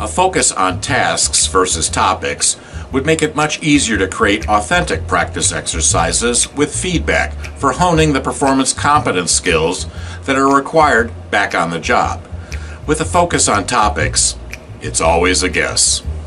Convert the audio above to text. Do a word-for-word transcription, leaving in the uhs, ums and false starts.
A focus on tasks versus topics would make it much easier to create authentic practice exercises with feedback for honing the performance competence skills that are required back on the job. With a focus on topics, it's always a guess.